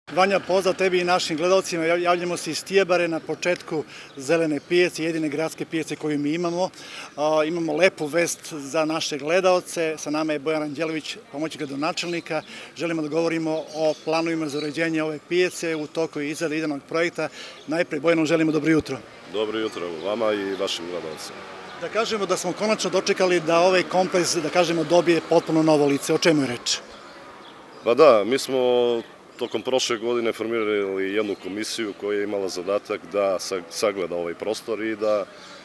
Vanja, pozdrav tebi i našim gledalcima. Javljamo se iz Tijebare na početku zelene pijace, jedine gradske pijace koju mi imamo. Imamo lepu vest za naše gledalce. Sa nama je Bojan Anđelović, pomoćnik gradonačelnika. Želimo da govorimo o planovima za uređenje ove pijace u toku izrade idejnog projekta. Najprej, Bojanu, želimo dobro jutro. Dobro jutro vama i vašim gledalcima. Da kažemo da smo konačno dočekali da ovaj kompleks, da kažemo, dobije potpuno novo lice. O čemu je reč? Pa da, mi smo tokom prošle godine formirali jednu komisiju koja je imala zadatak da sagleda ovaj prostor i da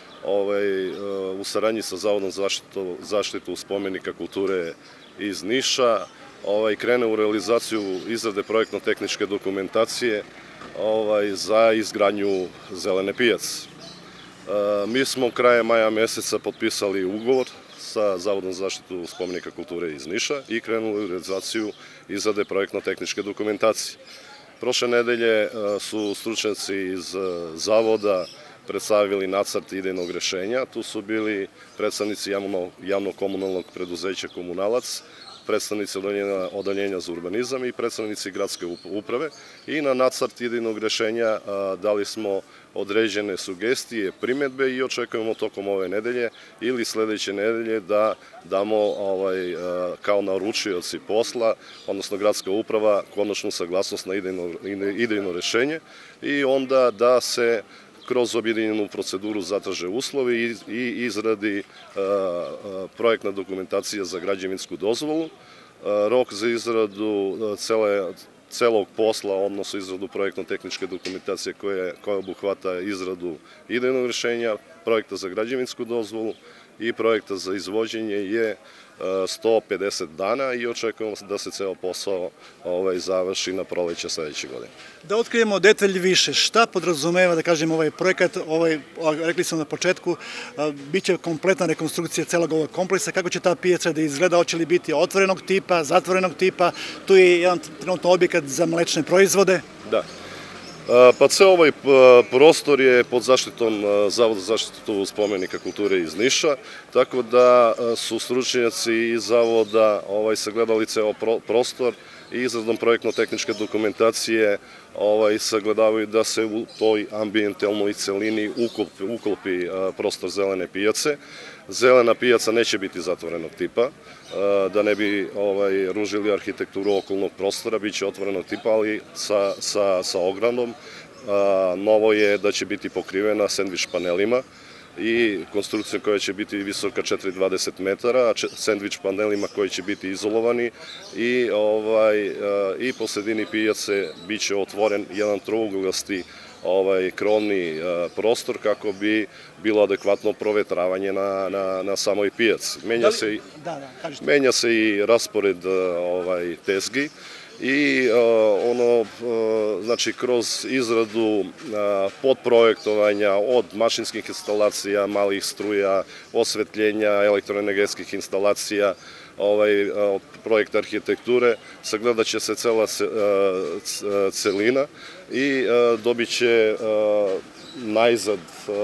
u saradnji sa Zavodom za zaštitu spomenika kulture iz Niša krene u realizaciju izrade projektno-tehničke dokumentacije za izgradnju zelene pijace. Mi smo krajem maja meseca potpisali ugovor sa Zavodom za zaštitu spomenika kulture iz Niša i krenuli u realizaciju izrade projektno-tehničke dokumentacije. Prošle nedelje su stručnjaci iz Zavoda predstavili nacrt idejnog rešenja. Tu su bili predstavnici javno-komunalnog preduzeća Komunalac, predstavnici Odeljenja za urbanizam i predstavnici gradske uprave i na nacrt idejnog rešenja dali smo određene sugestije, primedbe i očekujemo tokom ove nedelje ili sledeće nedelje da damo kao naručioci posla, odnosno gradska uprava, konačnu saglasnost na idejno rešenje i onda da se kroz objedinjenu proceduru zatraže uslovi i izradi projektna dokumentacija za građevinsku dozvolu. Rok za izradu celog posla, odnosno izradu projektno-tehničke dokumentacije koja obuhvata izradu idejnog rešenja, projekta za građevinsku dozvolu i projekta za izvođenje je 150 dana i očekujemo da se ceo posao završi na proleće sledeće godine. Da otkrijemo detalj više, šta podrazumeva, da kažem, ovaj projekat, rekli smo na početku, biće kompletna rekonstrukcija celog ovog kompleksa, kako će ta pijaca da izgleda, hoće li biti otvorenog tipa, zatvorenog tipa, tu je jedan trenutno objekat za mlečne proizvode. Da. Pa ceo ovaj prostor je pod zaštitom Zavoda za zaštitu spomenika kulture iz Niša, tako da su stručnjaci iz Zavoda sagledali ceo prostor i izradom projektno-tehničke dokumentacije sagledavaju da se u toj ambijentalnoj celini uklopi prostor zelene pijace. Zelena pijaca neće biti zatvorenog tipa, da ne bi ružili arhitekturu okolnog prostora, bit će otvorenog tipa, ali sa ogradom. Novo je da će biti pokrivena sendvič panelima i konstrukcija koja će biti visoka 4,20 metara, sendvič panelima koji će biti izolovani i po sredini pijace bit će otvoren jedan trouglasti krovni prostor kako bi bilo adekvatno provetravanje na samoj pijaci. Menja se i raspored tezgi i kroz izradu podprojektovanja od mašinskih instalacija, malih struja, osvetljenja, elektroenergetskih instalacija, projekt arhitekture, sagledat će se cela celina i dobit će najzad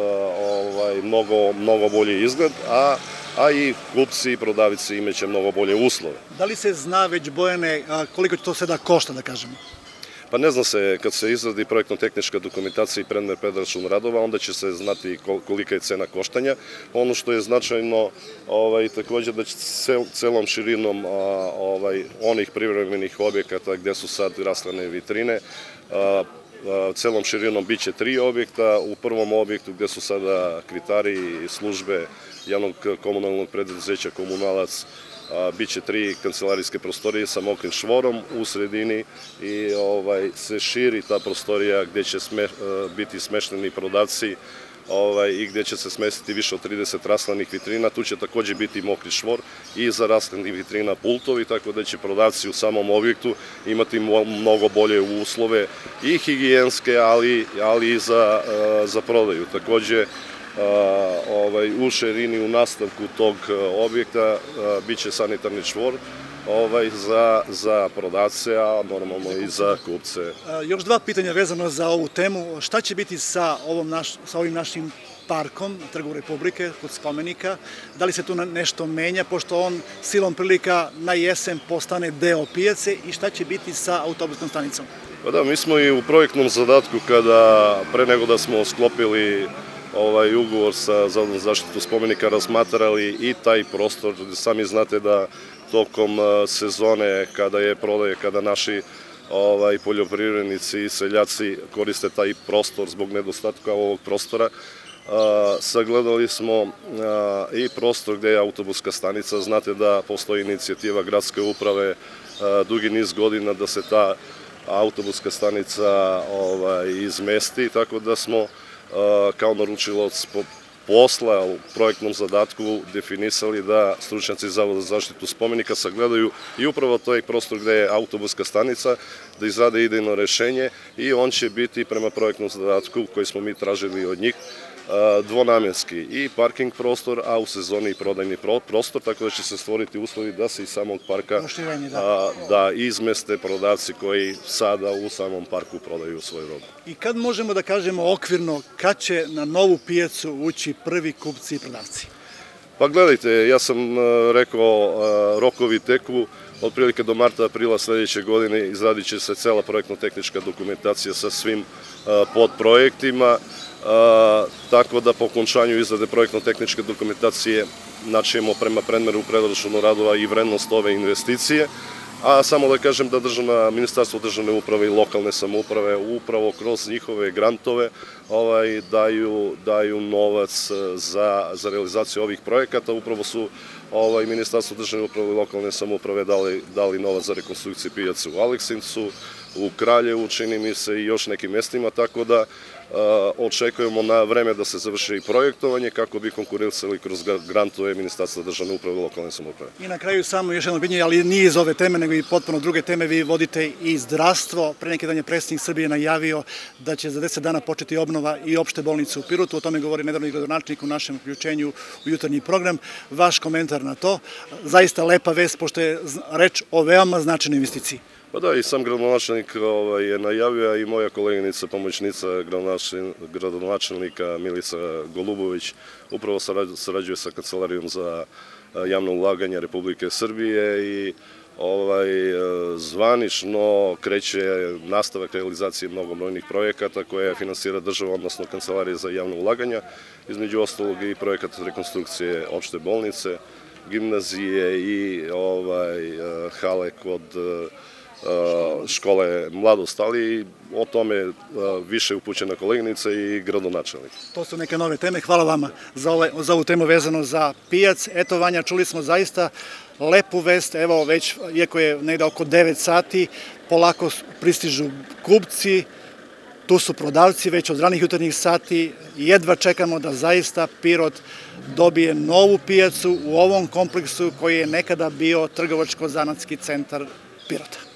mnogo bolji izgled, a i kupci i prodavci imaće mnogo bolje uslove. Da li se zna već, Bojane, koliko će to sada košta, da kažemo? Pa ne zna se, kad se izradi projektno-tehnička dokumentacija i predmet predračun radova, onda će se znati kolika je cena koštanja. Ono što je značajno takođe da će celom širinom onih privremenih objekata gde su sad rastlane vitrine, celom širinom biće 3 objekta. U prvom objektu gde su sada kvitari i službe javnog komunalnog preduzeća Komunalac biće 3 kancelarijske prostorije sa mokrim čvorom u sredini i se širi ta prostorija gde će biti smešteni prodavci i gde će se smestiti više od 30 rastlanih vitrina. Tu će takođe biti mokri čvor i za rastlanih vitrina pultovi, tako da će prodavci u samom objektu imati mnogo bolje uslove i higijenske, ali i za prodaju. Takođe, u širini, u nastavku tog objekta biće sanitarni čvor za prodavce, a normalno i za kupce. Još 2 pitanja vezano za ovu temu. Šta će biti sa ovim našim parkom Trgu Republike kod spomenika? Da li se tu nešto menja, pošto on silom prilika na jesen postane deo pijace i šta će biti sa autobuskom stanicom? Pa da, mi smo i u projektnom zadatku kada, pre nego da smo sklopili ugovor sa Zavodom za zaštitu spomenika, razmatrali i taj prostor. Sami znate da tokom sezone kada je prodaje, kada naši poljoprivrednici i seljaci koriste taj prostor zbog nedostatka ovog prostora, sagledali smo i prostor gde je autobuska stanica. Znate da postoji inicijativa gradske uprave dugi niz godina da se ta autobuska stanica izmesti, tako da smo kao naručilac posla u projektnom zadatku definisali da stručnjaci Zavoda za zaštitu spomenika sagledaju i upravo taj prostor gde je autobuska stanica, da izrade idejno rešenje i on će biti prema projektnom zadatku koji smo mi tražili od njih dvonamenski i parking prostor, a u sezoni i prodajni prostor, tako da će se stvoriti uslovi da se iz samog parka da izmeste prodavci koji sada u samom parku prodaju svoju robu. I kad možemo da kažemo okvirno kad će na novu pijacu ući prvi kupci i prodavci? Pa gledajte, ja sam rekao rokovi teku, otprilike do marta, aprila sledeće godine izradit će se cela projektno-tehnička dokumentacija sa svim podprojektima, tako da po okončanju izrade projektno-tehničke dokumentacije načijemo prema predmeru predračunu radova i vrednost ove investicije, a samo da kažem da Ministarstvo državne uprave i lokalne samouprave upravo kroz njihove grantove daju novac za realizaciju ovih projekata. Upravo su Ministarstvo državne uprave i lokalne samouprave dali novac za rekonstrukciju pijace u Aleksincu, u Kraljevu, čini mi se, i još nekim mestima, tako da očekujemo na vreme da se završi i projektovanje kako bi konkurisali kroz grantove Ministarstva državne uprave i lokalne samouprave. I na kraju samo još jedno pitanje, ali nije iz ove teme, nego i potpuno druge teme. Vi vodite i zdravstvo. Pre neki dan je predsjednik Srbije najavio da će za 10 dana početi obnova i opšte bolnice u Pirotu. O tome govori nedavno i gradonačelnik u našem uključenju u jutarnji program. Vaš komentar na to? Zaista lepa vest, pošto je reč o veoma značajnoj investiciji. Pa da, i sam gradonačelnik je najavio, a i moja koleginica, pomoćnica gradonačelnika Milica Golubović upravo sarađuje sa Kancelarijom za javno ulaganje Republike Srbije i zvanično kreće nastavak realizacije mnogobrojnih projekata koje finansira država, odnosno Kancelarija za javno ulaganja, između ostalog i projekat rekonstrukcije opšte bolnice, gimnazije i hale kod škole Mladost, ali o tome više upućena koleginica i gradonačelnik. To su neke nove teme. Hvala vama za ovu temu vezano za pijac. Eto, Vanja, čuli smo zaista lepu vest. Evo, već, iako je negde oko 9 sati, polako pristižu kupci, tu su prodavci već od ranih jutarnjih sati. Jedva čekamo da zaista Pirot dobije novu pijacu u ovom kompleksu koji je nekada bio trgovačko-zanatski centar Pirota.